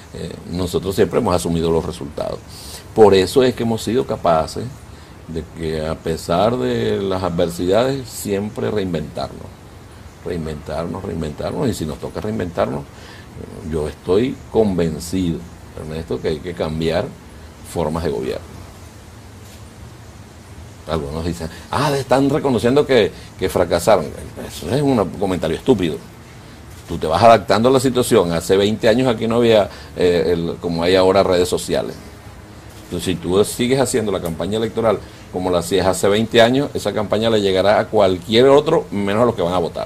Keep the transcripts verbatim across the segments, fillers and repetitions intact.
eh, nosotros siempre hemos asumido los resultados. Por eso es que hemos sido capaces de que a pesar de las adversidades, siempre reinventarnos, reinventarnos, reinventarnos, y si nos toca reinventarnos, yo estoy convencido, Ernesto, que hay que cambiar formas de gobierno. Algunos dicen, ah, están reconociendo que, que fracasaron. Eso es un comentario estúpido. Tú te vas adaptando a la situación. Hace veinte años aquí no había, eh, el, como hay ahora, redes sociales. Entonces, si tú sigues haciendo la campaña electoral como la hacías hace veinte años, esa campaña le llegará a cualquier otro, menos a los que van a votar.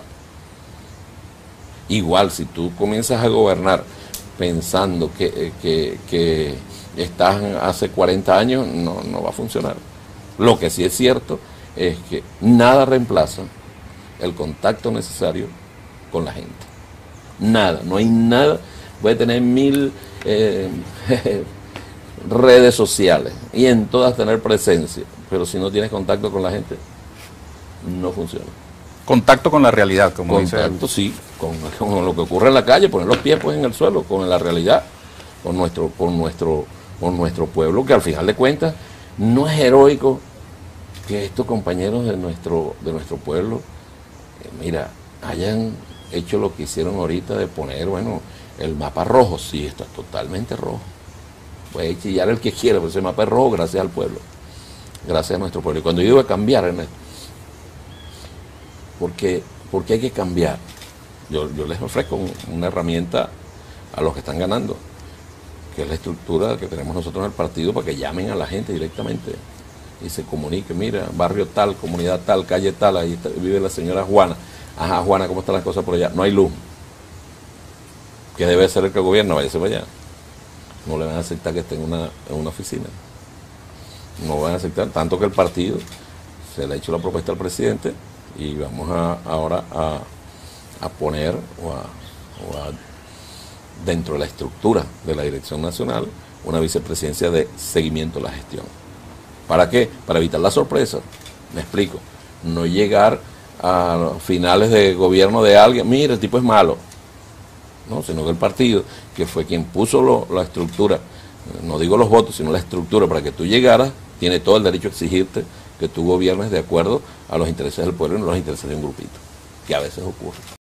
Igual, si tú comienzas a gobernar pensando que, que, que estás hace cuarenta años, no, no va a funcionar. Lo que sí es cierto es que nada reemplaza el contacto necesario con la gente. Nada, no hay nada. Puede tener mil eh, redes sociales y en todas tener presencia, pero si no tienes contacto con la gente, no funciona. Contacto con la realidad, como Contacto, dice. sí, con, con lo que ocurre en la calle, poner los pies pues en el suelo, con la realidad, con nuestro, con nuestro, con nuestro pueblo, que al final de cuentas no es heroico que estos compañeros de nuestro, de nuestro pueblo, eh, mira, hayan hecho lo que hicieron ahorita de poner, bueno, el mapa rojo. Sí, está totalmente rojo. Puede chillar el que quiera, pero ese mapa es rojo gracias al pueblo, gracias a nuestro pueblo. Y cuando yo digo a cambiar, Ernesto, porque, porque hay que cambiar. Yo, yo les ofrezco un, una herramienta a los que están ganando, que es la estructura que tenemos nosotros en el partido, para que llamen a la gente directamente y se comunique. Mira, barrio tal, comunidad tal, calle tal, ahí está, vive la señora Juana. Ajá, Juana, ¿cómo están las cosas por allá? No hay luz. ¿Qué debe ser el que gobierna? Váyase para allá. No le van a aceptar que esté en una, en una oficina. No van a aceptar, tanto que el partido se le ha hecho la propuesta al presidente y vamos a, ahora a, a poner o a, o a, dentro de la estructura de la Dirección Nacional, una vicepresidencia de seguimiento de la gestión. ¿Para qué? Para evitar la sorpresa. Me explico. No llegar a finales de gobierno de alguien, mire, el tipo es malo. No, sino que el partido, que fue quien puso lo, la estructura, no digo los votos, sino la estructura para que tú llegaras, tiene todo el derecho a exigirte que tú gobiernes de acuerdo a los intereses del pueblo y no los intereses de un grupito, que a veces ocurre.